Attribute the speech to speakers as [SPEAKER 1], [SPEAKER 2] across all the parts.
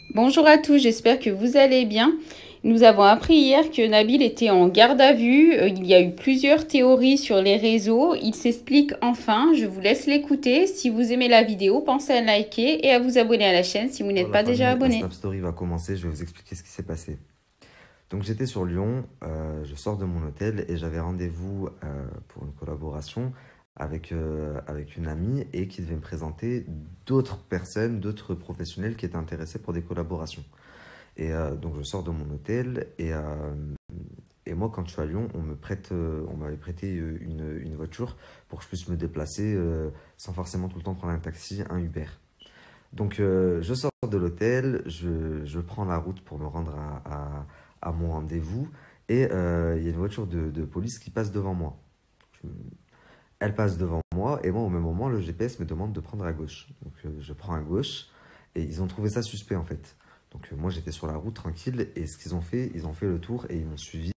[SPEAKER 1] Bonjour à tous, j'espère que vous allez bien. Nous avons appris hier que Nabil était en garde à vue. Il y a eu plusieurs théories sur les réseaux. Il s'explique enfin. Je vous laisse l'écouter. Si vous aimez la vidéo, pensez à liker et à vous abonner à la chaîne si vous
[SPEAKER 2] Bon,
[SPEAKER 1] n'êtes
[SPEAKER 2] la
[SPEAKER 1] pas déjà
[SPEAKER 2] famille, la
[SPEAKER 1] abonné.
[SPEAKER 2] Snap Story va commencer, je vais vous expliquer ce qui s'est passé. Donc j'étais sur Lyon, je sors de mon hôtel et j'avais rendez-vous pour une collaboration avec une amie et qui devait me présenter d'autres personnes, d'autres professionnels qui étaient intéressés pour des collaborations. Donc je sors de mon hôtel et moi quand je suis à Lyon, on m'avait prêté une voiture pour que je puisse me déplacer sans forcément tout le temps prendre un taxi, un Uber. Donc, je sors de l'hôtel, je prends la route pour me rendre à mon rendez-vous et il y a une voiture de police qui passe devant moi. Je- Elle passe devant moi et moi, au même moment, le GPS me demande de prendre à gauche. Donc, je prends à gauche et ils ont trouvé ça suspect en fait. Donc, moi, j'étais sur la route tranquille et ce qu'ils ont fait, ils ont fait le tour et ils m'ont suivi.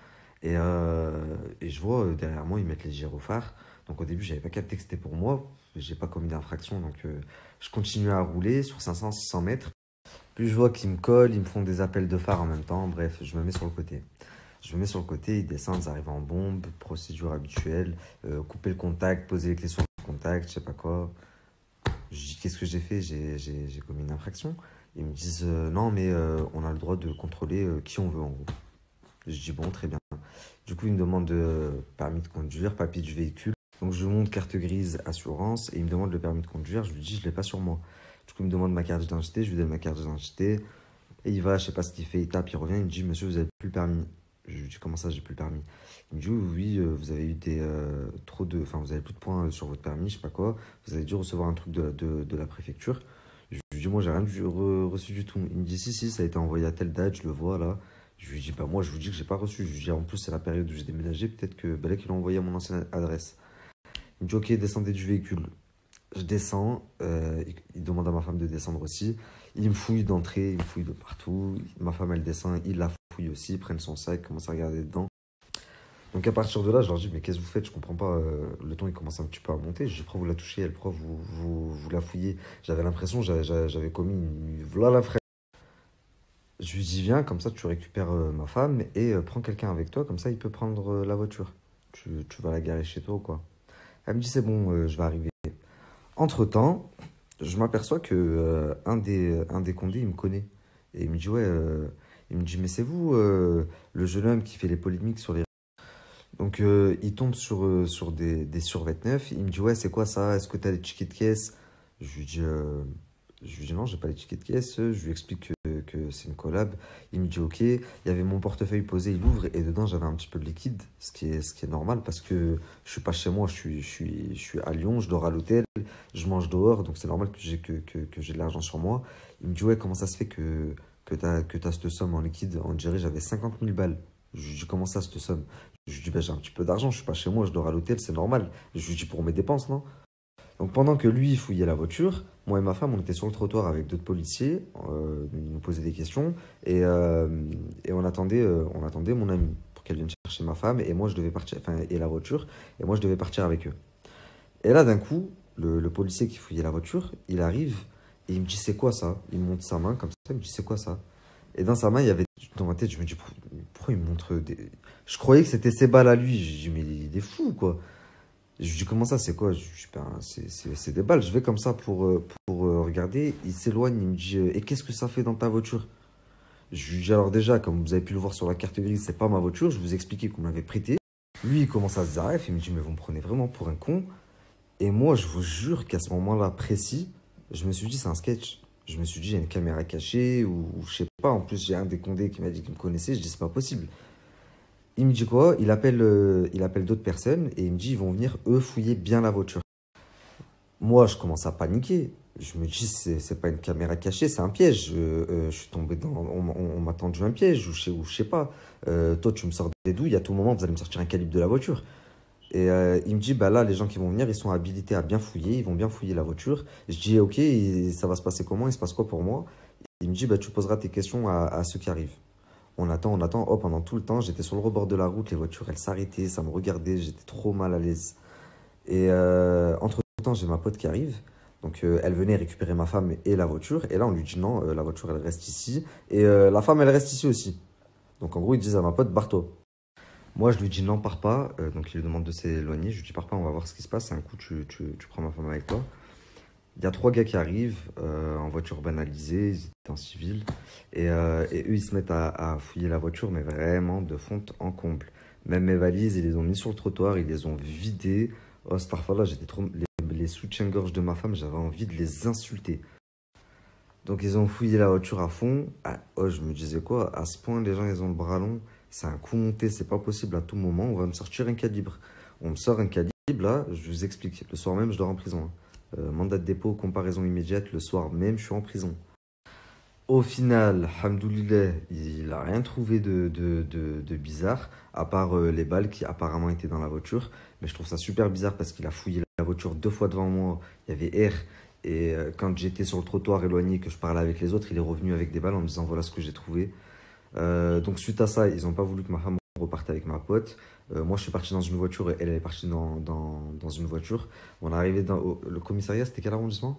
[SPEAKER 2] Et je vois derrière moi, ils mettent les gyrophares. Donc au début, j'avais pas capté que c'était pour moi. J'ai pas commis d'infraction. Donc je continue à rouler sur 500-600 mètres. Puis je vois qu'ils me collent, ils me font des appels de phare en même temps. Bref, je me mets sur le côté. Je me mets sur le côté, ils descendent, ils arrivent en bombe, procédure habituelle, couper le contact, poser les clés sur le contact, je sais pas quoi. Je dis qu'est-ce que j'ai fait? J'ai commis une infraction. Ils me disent non, mais on a le droit de contrôler qui on veut en gros. Je dis bon, très bien. Du coup, il me demande permis de conduire, papier du véhicule. Donc, je lui montre carte grise, assurance, et il me demande le permis de conduire. Je lui dis, je l'ai pas sur moi. Du coup, il me demande ma carte d'identité, je lui donne ma carte d'identité. Et il va, je sais pas ce qu'il fait, il tape, il revient, il me dit, monsieur, vous avez plus le permis. Je lui dis, comment ça, j'ai plus le permis? Il me dit, oui, oui, vous avez eu enfin, vous avez plus de points sur votre permis, je sais pas quoi. Vous avez dû recevoir un truc de la préfecture. Je lui dis, moi, j'ai rien reçu du tout. Il me dit, si, si, ça a été envoyé à telle date, je le vois là. Je lui dis, bah moi, je vous dis que j'ai pas reçu. Je lui dis, en plus, c'est la période où j'ai déménagé, peut-être que Balek, il l'a envoyé à mon ancienne adresse. Il me dit, ok, descendez du véhicule. Je descends, il demande à ma femme de descendre aussi. Il me fouille d'entrée, il me fouille de partout. Ma femme, elle descend, il la fouille aussi, ils prennent son sac, commence à regarder dedans. Donc à partir de là, je leur dis, mais qu'est-ce que vous faites? Je comprends pas. Le ton, il commence un petit peu à monter. Je dis, pourquoi vous la touchez? Elle, pourquoi vous la fouillez? J'avais l'impression, j'avais commis voilà la fraise. Je lui dis, viens, comme ça tu récupères ma femme et prends quelqu'un avec toi, comme ça il peut prendre la voiture. Tu vas la garer chez toi ou quoi? Elle me dit, c'est bon, je vais arriver. Entre-temps, je m'aperçois que un des condés, il me connaît. Et il me dit, ouais, il me dit, mais c'est vous, le jeune homme qui fait les polémiques sur les... Donc, il tombe sur des survêtements neufs. Il me dit, ouais, c'est quoi ça? Est-ce que tu as des tickets de caisse? Je lui dis, je lui dis non, j'ai pas les tickets de caisse. Je lui explique que c'est une collab. Il me dit, ok. Il y avait mon portefeuille posé, il ouvre et dedans, j'avais un petit peu de liquide, ce qui est normal parce que je suis pas chez moi, je suis à Lyon, je dors à l'hôtel, je mange dehors, donc c'est normal que j'ai de l'argent sur moi. Il me dit, ouais, comment ça se fait que t'as cette somme en liquide? On dirait j'avais 50 000 balles. Je lui dis, comment ça, cette somme? Je lui dis, bah, j'ai un petit peu d'argent, je suis pas chez moi, je dors à l'hôtel, c'est normal. Je lui dis, pour mes dépenses, non? Donc pendant que lui fouillait la voiture, moi et ma femme, on était sur le trottoir avec d'autres policiers, ils nous posaient des questions, et on attendait mon ami pour qu'elle vienne chercher ma femme, et moi je devais partir, enfin, et la voiture, et moi je devais partir avec eux. Et là, d'un coup, le policier qui fouillait la voiture, il arrive, et il me dit, c'est quoi ça? Il me montre sa main comme ça, il me dit, c'est quoi ça? Et dans sa main, il y avait, dans ma tête, je me dis, pourquoi il me montre des... Je croyais que c'était ses balles à lui, je dis, mais il est fou, quoi. Je lui dis, comment ça, c'est quoi? Je dis, ben, c'est des balles. Je vais comme ça pour regarder. Il s'éloigne, il me dit, et qu'est-ce que ça fait dans ta voiture? Je lui dis, alors déjà, comme vous avez pu le voir sur la carte grise, c'est pas ma voiture. Je vous ai expliqué qu'on m'avait prêté. Lui, il commence à se zaref. Il me dit, mais vous me prenez vraiment pour un con. Et moi, je vous jure qu'à ce moment-là précis, je me suis dit, c'est un sketch. Je me suis dit, il y a une caméra cachée ou je sais pas. En plus, j'ai un des condés qui m'a dit qu'il me connaissait. Je dis, c'est pas possible. Il me dit quoi? Il appelle d'autres personnes et il me dit, ils vont venir, eux, fouiller bien la voiture. Moi, je commence à paniquer. Je me dis, c'est pas une caméra cachée, c'est un piège. Je suis tombé dans. On m'a tendu un piège, ou je sais pas. Toi, tu me sors des douilles, à tout moment, vous allez me sortir un calibre de la voiture. Et il me dit, bah là, les gens qui vont venir, ils sont habilités à bien fouiller, ils vont bien fouiller la voiture. Je dis, ok, et ça va se passer comment? Il se passe quoi pour moi? Il me dit, bah tu poseras tes questions à ceux qui arrivent. On attend. Oh, pendant tout le temps, j'étais sur le rebord de la route, les voitures, elles s'arrêtaient, ça me regardait, j'étais trop mal à l'aise. Et entre-temps, j'ai ma pote qui arrive. Donc elle venait récupérer ma femme et la voiture. Et là, on lui dit non, la voiture, elle reste ici. Et la femme, elle reste ici aussi. Donc en gros, ils disent à ma pote, barre-toi. Moi, je lui dis non, pars pas. Donc il lui demande de s'éloigner. Je lui dis, pars pas, on va voir ce qui se passe. Un coup, tu prends ma femme avec toi. Il y a trois gars qui arrivent en voiture banalisée, ils étaient en civil. Et eux, ils se mettent à fouiller la voiture, mais vraiment de fond en comble. Même mes valises, ils les ont mis sur le trottoir, ils les ont vidées. Oh, là, j'étais trop. Les soutiens-gorge de ma femme, j'avais envie de les insulter. Donc, ils ont fouillé la voiture à fond. Ah, oh, je me disais quoi, à ce point, les gens, ils ont le bras long. C'est un coup monté, c'est pas possible à tout moment. On va me sortir un calibre. On me sort un calibre, là, je vous explique. Le soir même, je dors en prison, hein. Mandat de dépôt, comparaison immédiate, le soir même, je suis en prison. Au final, hamdoulilah, il n'a rien trouvé de bizarre, à part les balles qui apparemment étaient dans la voiture. Mais je trouve ça super bizarre parce qu'il a fouillé la voiture deux fois devant moi, il y avait air. Et quand j'étais sur le trottoir éloigné, que je parlais avec les autres, il est revenu avec des balles en me disant voilà ce que j'ai trouvé. Donc suite à ça, ils n'ont pas voulu que ma femme reparte avec ma pote. Moi, je suis parti dans une voiture et elle est partie dans une voiture. On est arrivé dans le commissariat, c'était quel arrondissement?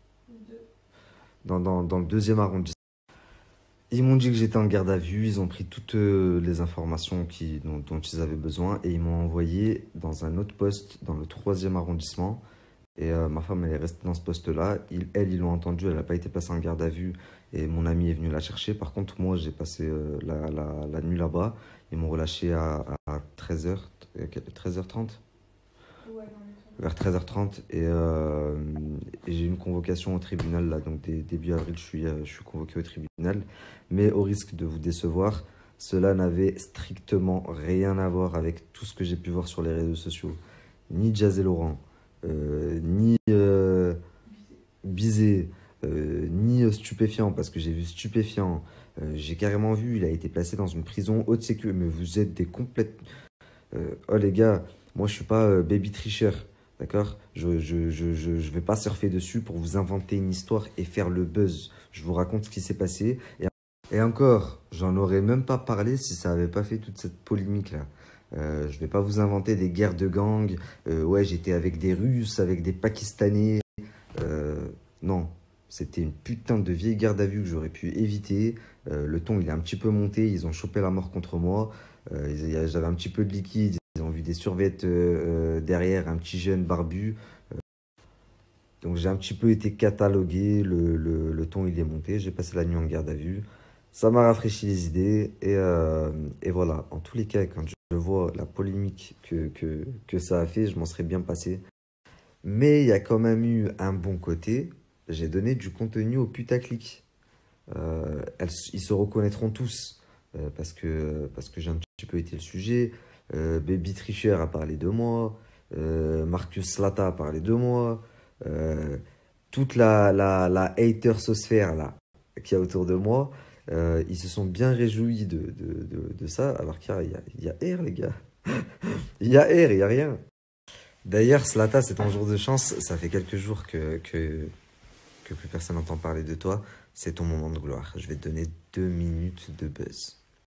[SPEAKER 2] Dans le deuxième arrondissement. Ils m'ont dit que j'étais en garde à vue, ils ont pris toutes les informations dont ils avaient besoin et ils m'ont envoyé dans un autre poste dans le troisième arrondissement. Et ma femme, elle est restée dans ce poste-là. Ils l'ont entendu, elle n'a pas été passée en garde à vue et mon ami est venu la chercher. Par contre, moi, j'ai passé la nuit là-bas. Ils m'ont relâché à 13h, 13h30. Vers 13h30 et j'ai une convocation au tribunal là, donc début avril je suis convoqué au tribunal, mais au risque de vous décevoir, cela n'avait strictement rien à voir avec tout ce que j'ai pu voir sur les réseaux sociaux, ni Jazz et Laurent, ni Bizet, ni stupéfiant, parce que j'ai vu stupéfiant, j'ai carrément vu, il a été placé dans une prison haute sécurité, mais vous êtes des complètes... oh les gars, moi je suis pas baby tricheur, d'accord? Je vais pas surfer dessus pour vous inventer une histoire et faire le buzz. Je vous raconte ce qui s'est passé. Et encore, j'en aurais même pas parlé si ça avait pas fait toute cette polémique là. Je vais pas vous inventer des guerres de gangs. Ouais, j'étais avec des Russes, avec des Pakistanais. Non, c'était une putain de vieille garde à vue que j'aurais pu éviter. Le ton il est un petit peu monté, ils ont chopé la mort contre moi. J'avais un petit peu de liquide, ils ont vu des survêtes derrière, un petit jeune barbu. Donc j'ai un petit peu été catalogué, le ton il est monté, j'ai passé la nuit en garde à vue. Ça m'a rafraîchi les idées et voilà. En tous les cas, quand je vois la polémique que ça a fait, je m'en serais bien passé. Mais il y a quand même eu un bon côté. J'ai donné du contenu au putaclic. Ils se reconnaîtront tous parce que j'ai un petit peu été le sujet. Baby Tricher a parlé de moi. Marcus Slata a parlé de moi. Euh, toute la hatersosphère là qu'il y a autour de moi, ils se sont bien réjouis de ça. Alors qu'il y a air, les gars. Il y a air, il n'y a rien. D'ailleurs, Slata, c'est ton jour de chance. Ça fait quelques jours que plus personne n'entend parler de toi. C'est ton moment de gloire. Je vais te donner 2 minutes de buzz.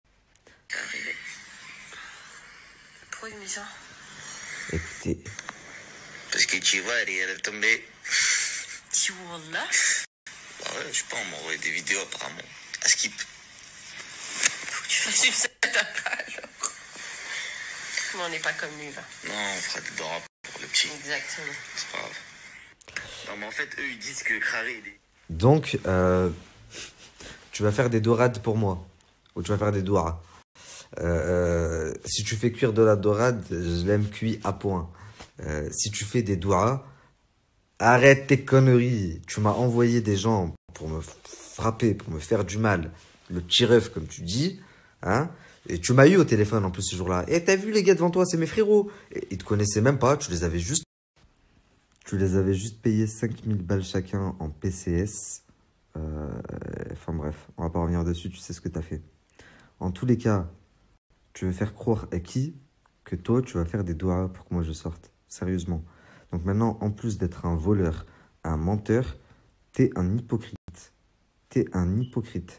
[SPEAKER 3] Pourquoi il me dit ça?
[SPEAKER 2] Écoutez.
[SPEAKER 4] Parce que tu vois, elle est tombée.
[SPEAKER 3] Tu vois là?
[SPEAKER 4] Bah ouais, je sais pas, on m'a envoyé des vidéos apparemment. À skip.
[SPEAKER 3] Faut que tu fasses une cette page. Mais on n'est pas comme lui là.
[SPEAKER 4] Non, on fera des doigts pour le petit.
[SPEAKER 3] Exactement.
[SPEAKER 4] C'est pas grave. Non, mais en fait, eux, ils disent que Crary, il est...
[SPEAKER 2] Donc, tu vas faire des dorades pour moi. Ou tu vas faire des doigts. Si tu fais cuire de la dorade, je l'aime cuit à point. Si tu fais des doigts, arrête tes conneries. Tu m'as envoyé des gens pour me frapper, pour me faire du mal. Le petit ref, comme tu dis. Hein? Et tu m'as eu au téléphone en plus ce jour-là. Et t'as vu les gars devant toi, c'est mes frérots. Et ils te connaissaient même pas, tu les avais juste payé 5000 balles chacun en PCS. Enfin bref, on va pas revenir dessus, tu sais ce que t'as fait. En tous les cas, tu veux faire croire à qui que toi, tu vas faire des doigts pour que moi je sorte. Sérieusement. Donc maintenant, en plus d'être un voleur, un menteur, t'es un hypocrite. T'es un hypocrite.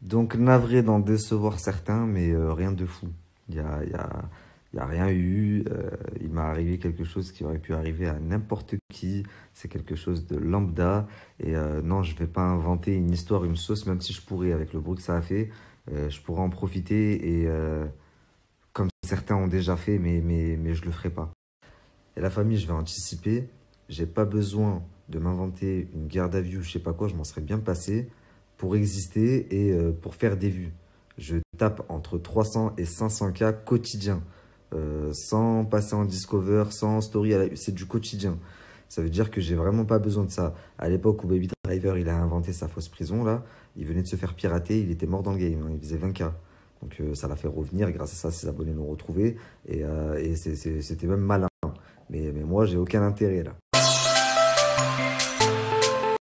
[SPEAKER 2] Donc navré d'en décevoir certains, mais rien de fou. Il y a rien eu. Il m'est arrivé quelque chose qui aurait pu arriver à n'importe qui. C'est quelque chose de lambda. Et non, je vais pas inventer une histoire, une sauce, même si je pourrais, avec le bruit que ça a fait. Je pourrais en profiter et comme certains ont déjà fait, mais je le ferai pas. Et la famille, je vais anticiper. J'ai pas besoin de m'inventer une garde à vue ou je sais pas quoi, je m'en serais bien passé pour exister et pour faire des vues. Je tape entre 300 et 500 cas quotidiens, sans passer en discover, sans story, c'est du quotidien. Ça veut dire que j'ai vraiment pas besoin de ça. À l'époque où Baby Driver il a inventé sa fausse prison, là, il venait de se faire pirater, il était mort dans le game, hein, il faisait 20 cas. Donc ça l'a fait revenir, grâce à ça, ses abonnés l'ont retrouvé et c'était même malin. Mais moi, j'ai aucun intérêt là.